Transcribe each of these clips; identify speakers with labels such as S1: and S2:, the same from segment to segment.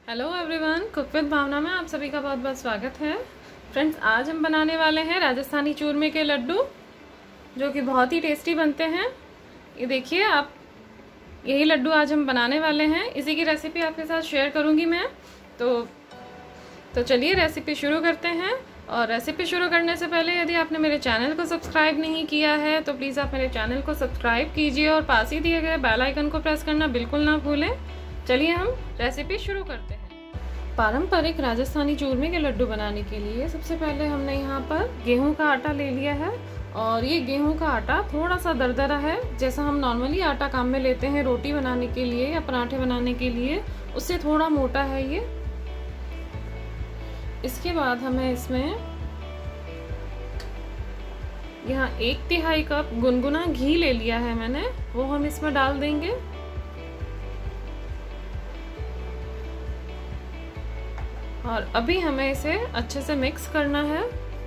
S1: Hello everyone, cook with Bhavna में आप सभी का बहुत बहुत स्वागत है। फ्रेंड्स, आज हम बनाने वाले हैं राजस्थानी चूरमे के लड्डू, जो कि बहुत ही टेस्टी बनते हैं। ये देखिए आप, यही लड्डू आज हम बनाने वाले हैं। इसी की रेसिपी आपके साथ शेयर करूंगी मैं। तो चलिए रेसिपी शुरू करते हैं। और रेसिपी शुरू करने से पहले यदि आपने मेरे चैनल को सब्सक्राइब नहीं किया है तो प्लीज़ आप मेरे चैनल को सब्सक्राइब कीजिए और पास ही दिए गए बेल आइकन को प्रेस करना बिल्कुल ना भूलें। चलिए हम रेसिपी शुरू करते हैं। पारंपरिक राजस्थानी चूरमे के लड्डू बनाने के लिए सबसे पहले हमने यहाँ पर गेहूं का आटा ले लिया है। और ये गेहूं का आटा थोड़ा सा दरदरा है, जैसा हम नॉर्मली आटा काम में लेते हैं रोटी बनाने के लिए या पराठे बनाने के लिए, उससे थोड़ा मोटा है ये। इसके बाद हमें इसमें यहाँ 1/3 कप गुनगुना घी ले लिया है मैंने, वो हम इसमें डाल देंगे। और अभी हमें इसे अच्छे से मिक्स करना है।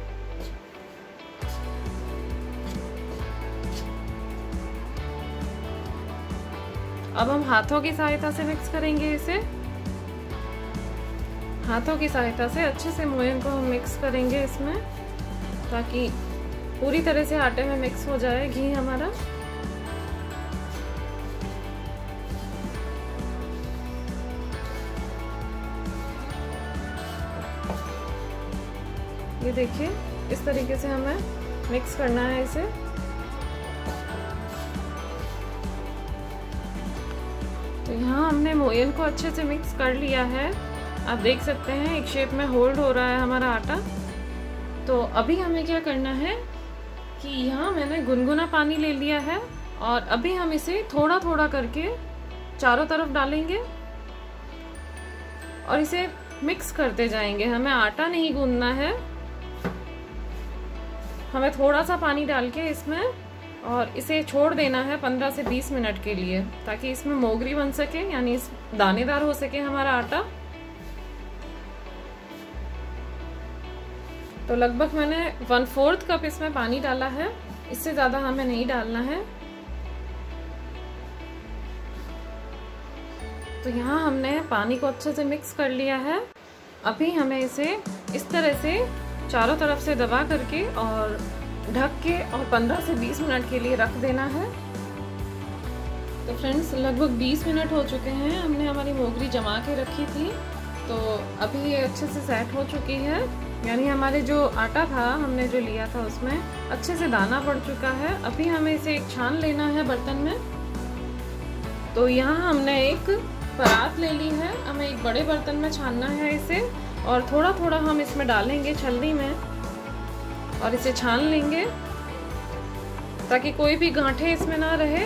S1: अब हम हाथों की सहायता से मिक्स करेंगे इसे। हाथों की सहायता से अच्छे से मोयन को हम मिक्स करेंगे इसमें, ताकि पूरी तरह से आटे में मिक्स हो जाए घी हमारा। ये देखिए, इस तरीके से हमें मिक्स करना है इसे। तो यहाँ हमने मोयन को अच्छे से मिक्स कर लिया है। आप देख सकते हैं एक शेप में होल्ड हो रहा है हमारा आटा। तो अभी हमें क्या करना है कि यहाँ मैंने गुनगुना पानी ले लिया है और अभी हम इसे थोड़ा थोड़ा करके चारों तरफ डालेंगे और इसे मिक्स करते जाएंगे। हमें आटा नहीं गूंदना है, हमें थोड़ा सा पानी डाल के इसमें और इसे छोड़ देना है 15 से 20 मिनट के लिए, ताकि इसमें मोगरी बन सके, यानी इस दानेदार हो सके हमारा आटा। तो लगभग मैंने 1/4 कप इसमें पानी डाला है, इससे ज्यादा हमें नहीं डालना है। तो यहाँ हमने पानी को अच्छे से मिक्स कर लिया है। अभी हमें इसे इस तरह से चारों तरफ से दबा करके और ढक के और 15 से 20 मिनट के लिए रख देना है। तो फ्रेंड्स, लगभग 20 मिनट हो चुके हैं। हमने हमारी मोगरी जमा के रखी थी, तो अभी ये अच्छे से सेट हो चुकी है। यानी हमारे जो आटा था हमने जो लिया था उसमें अच्छे से दाना पड़ चुका है। अभी हमें इसे एक छान लेना है बर्तन में। तो यहाँ हमने एक परात ले ली है, हमें एक बड़े बर्तन में छानना है इसे। और थोड़ा थोड़ा हम इसमें डालेंगे छलनी में और इसे छान लेंगे, ताकि कोई भी गांठें इसमें ना रहे।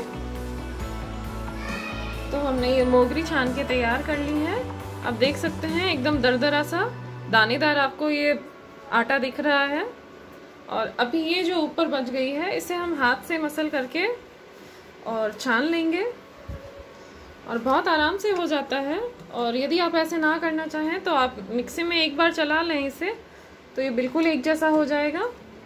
S1: तो हमने ये मोगरी छान के तैयार कर ली है। अब देख सकते हैं एकदम दरदरा सा दानेदार आपको ये आटा दिख रहा है। और अभी ये जो ऊपर बच गई है इसे हम हाथ से मसल करके और छान लेंगे और बहुत आराम से हो जाता है। और यदि आप ऐसे ना करना चाहें तो आप मिक्सी में एक बार चला लें इसे, तो ये बिल्कुल एक जैसा हो जाएगा।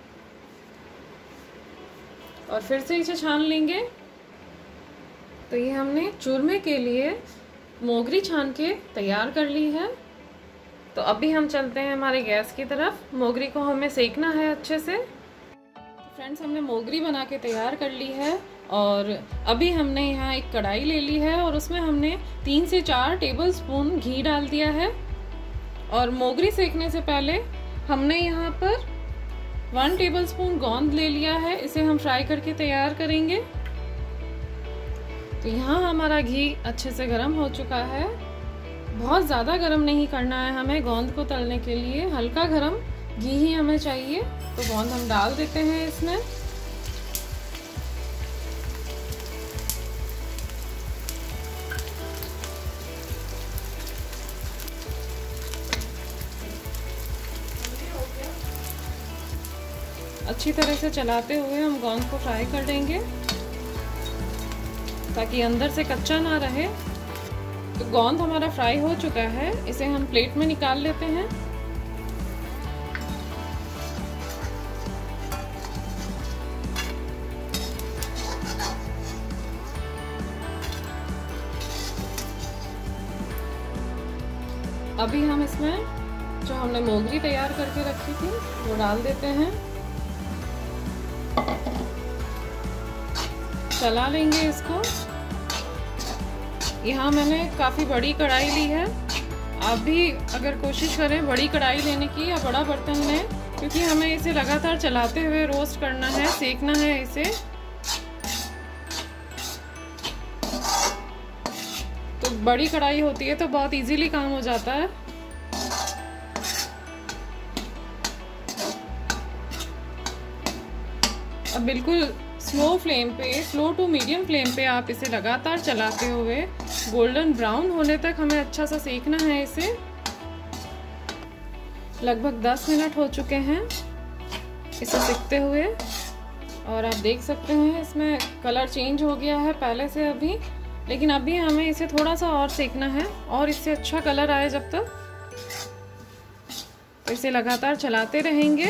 S1: और फिर से इसे छान लेंगे। तो ये हमने चूरमे के लिए मोगरी छान के तैयार कर ली है। तो अभी हम चलते हैं हमारे गैस की तरफ। मोगरी को हमें सेकना है अच्छे से। फ्रेंड्स, हमने मोगरी बना के तैयार कर ली है और अभी हमने यहाँ एक कढ़ाई ले ली है और उसमें हमने 3 से 4 टेबलस्पून घी डाल दिया है। और मोगरी सेकने से पहले हमने यहाँ पर 1 टेबलस्पून गोंद ले लिया है, इसे हम फ्राई करके तैयार करेंगे। तो यहाँ हमारा घी अच्छे से गर्म हो चुका है। बहुत ज़्यादा गर्म नहीं करना है हमें गोंद को तलने के लिए, हल्का गर्म घी ही हमें चाहिए। तो गोंद हम डाल देते हैं इसमें। अच्छी तरह से चलाते हुए हम गोंद को फ्राई कर देंगे, ताकि अंदर से कच्चा ना रहे। तो गोंद हमारा फ्राई हो चुका है, इसे हम प्लेट में निकाल लेते हैं। अभी हम इसमें जो हमने मोगरी तैयार करके रखी थी वो डाल देते हैं, चला लेंगे इसको। यहाँ मैंने काफ़ी बड़ी कढ़ाई ली है, आप भी अगर कोशिश करें बड़ी कढ़ाई लेने की या बड़ा बर्तन लें, क्योंकि हमें इसे लगातार चलाते हुए रोस्ट करना है, सेकना है इसे। तो बड़ी कढ़ाई होती है तो बहुत इजीली काम हो जाता है। अब बिल्कुल स्लो फ्लेम पे, स्लो टू मीडियम फ्लेम पे आप इसे लगातार चलाते हुए गोल्डन ब्राउन होने तक हमें अच्छा सा सेकना है इसे। लगभग 10 मिनट हो चुके हैं इसे सेकते हुए, और आप देख सकते हैं इसमें कलर चेंज हो गया है पहले से अभी, लेकिन अभी हमें इसे थोड़ा सा और सेकना है और इससे अच्छा कलर आए जब तक। तो इसे लगातार चलाते रहेंगे।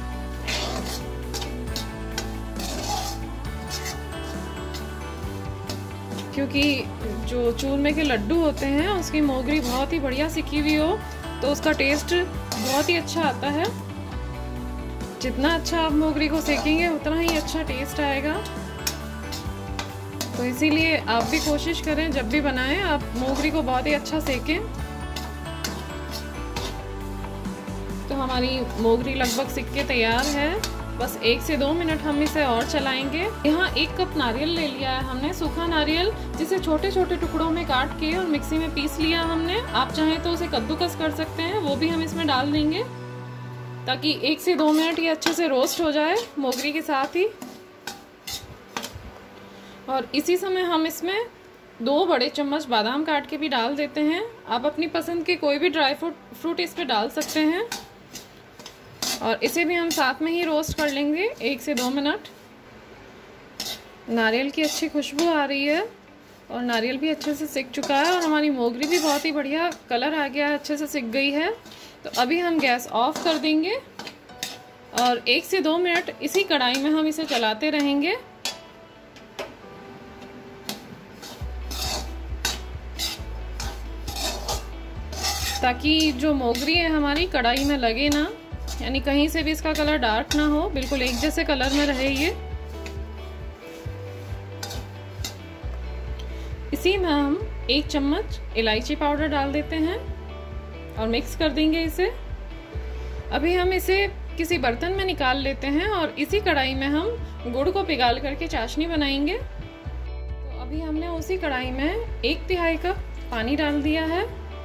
S1: क्योंकि जो चूरमे के लड्डू होते हैं उसकी मोगरी बहुत ही बढ़िया सिकी हुई हो तो उसका टेस्ट बहुत ही अच्छा आता है। जितना अच्छा आप मोगरी को सेकेंगे उतना ही अच्छा टेस्ट आएगा। तो इसीलिए आप भी कोशिश करें जब भी बनाएं आप मोगरी को बहुत ही अच्छा सेकें। तो हमारी मोगरी लगभग सिक के तैयार है, बस 1 से 2 मिनट हम इसे और चलाएंगे। यहाँ 1 कप नारियल ले लिया है हमने, सूखा नारियल, जिसे छोटे छोटे टुकड़ों में काट के और मिक्सी में पीस लिया हमने। आप चाहें तो उसे कद्दूकस कर सकते हैं, वो भी हम इसमें डाल देंगे ताकि 1 से 2 मिनट ये अच्छे से रोस्ट हो जाए मोगरी के साथ ही। और इसी समय हम इसमें 2 बड़े चम्मच बादाम काट के भी डाल देते हैं। आप अपनी पसंद के कोई भी ड्राई फ्रूट इस पे डाल सकते हैं, और इसे भी हम साथ में ही रोस्ट कर लेंगे 1 से 2 मिनट। नारियल की अच्छी खुशबू आ रही है और नारियल भी अच्छे से सिक चुका है और हमारी मोगरी भी बहुत ही बढ़िया कलर आ गया है, अच्छे से सिक गई है। तो अभी हम गैस ऑफ कर देंगे और 1 से 2 मिनट इसी कढ़ाई में हम इसे चलाते रहेंगे। ताकि जो मोगरी है हमारी कढ़ाई में लगे ना, यानी कहीं से भी इसका कलर डार्क ना हो, बिल्कुल एक जैसे कलर में रहे ये। इसी में हम 1 चम्मच इलायची पाउडर डाल देते हैं और मिक्स कर देंगे इसे। अभी हम इसे किसी बर्तन में निकाल लेते हैं और इसी कढ़ाई में हम गुड़ को पिघाल करके चाशनी बनाएंगे। तो अभी हमने उसी कढ़ाई में 1/3 कप पानी डाल दिया है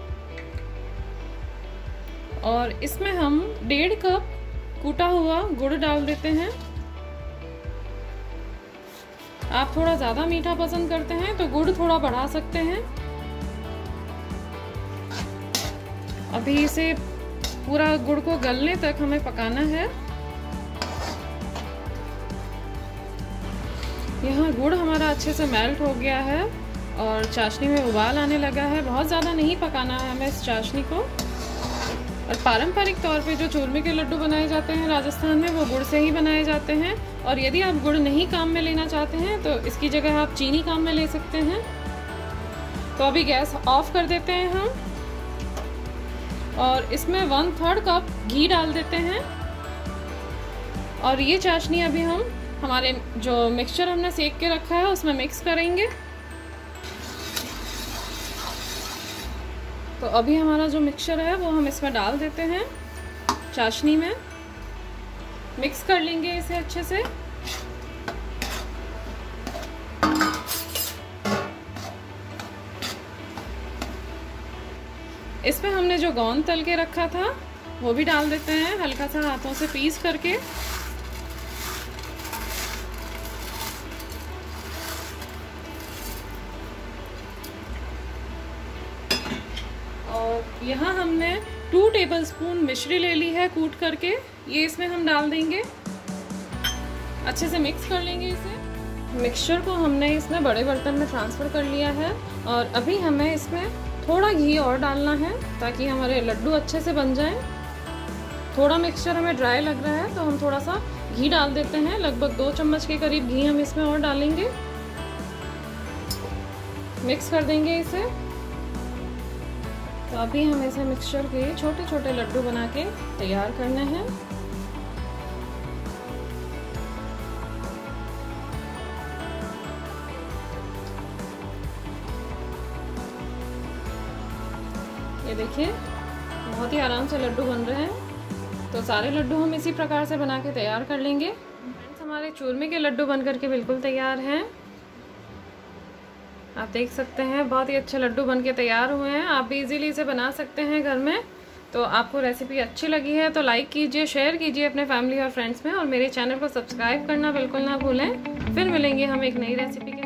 S1: और इसमें हम 1.5 कप कूटा हुआ गुड़ डाल देते हैं। आप थोड़ा ज़्यादा मीठा पसंद करते हैं तो गुड़ थोड़ा बढ़ा सकते हैं। अभी इसे पूरा गुड़ को गलने तक हमें पकाना है। यहाँ गुड़ हमारा अच्छे से मेल्ट हो गया है और चाशनी में उबाल आने लगा है। बहुत ज़्यादा नहीं पकाना है हमें इस चाशनी को। और पारंपरिक तौर पे जो चूरमे के लड्डू बनाए जाते हैं राजस्थान में, वो गुड़ से ही बनाए जाते हैं। और यदि आप गुड़ नहीं काम में लेना चाहते हैं तो इसकी जगह आप चीनी काम में ले सकते हैं। तो अभी गैस ऑफ कर देते हैं हम और इसमें 1/3 कप घी डाल देते हैं। और ये चाशनी अभी हम हमारे जो मिक्सचर हमने सेक के रखा है उसमें मिक्स करेंगे। तो अभी हमारा जो मिक्सचर है वो हम इसमें डाल देते हैं चाशनी में, मिक्स कर लेंगे इसे अच्छे से। इसमें हमने जो गोंद तल के रखा था वो भी डाल देते हैं, हल्का सा हाथों से पीस करके। और यहाँ हमने 2 टेबलस्पून मिश्री ले ली है कूट करके, ये इसमें हम डाल देंगे। अच्छे से मिक्स कर लेंगे इसे। मिक्सचर को हमने इसमें बड़े बर्तन में ट्रांसफ़र कर लिया है और अभी हमें इसमें थोड़ा घी और डालना है ताकि हमारे लड्डू अच्छे से बन जाएं। थोड़ा मिक्सचर हमें ड्राई लग रहा है तो हम थोड़ा सा घी डाल देते हैं। लगभग 2 चम्मच के करीब घी हम इसमें और डालेंगे। मिक्स कर देंगे इसे। तो अभी हमें इसे मिक्सचर के छोटे छोटे लड्डू बना के तैयार करने हैं। ये देखिए बहुत ही आराम से लड्डू बन रहे हैं। तो सारे लड्डू हम इसी प्रकार से बना के तैयार कर लेंगे। फ्रेंड्स, हमारे चूरमे के लड्डू बन करके बिल्कुल तैयार हैं। आप देख सकते हैं बहुत ही अच्छे लड्डू बन के तैयार हुए हैं। आप भी इजीली इसे बना सकते हैं घर में। तो आपको रेसिपी अच्छी लगी है तो लाइक कीजिए, शेयर कीजिए अपने फैमिली और फ्रेंड्स में, और मेरे चैनल को सब्सक्राइब करना बिल्कुल ना भूलें। फिर मिलेंगे हम एक नई रेसिपी के